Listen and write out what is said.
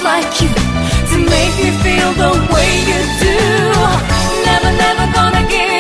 like you to make me feel the way you do. Never, never gonna give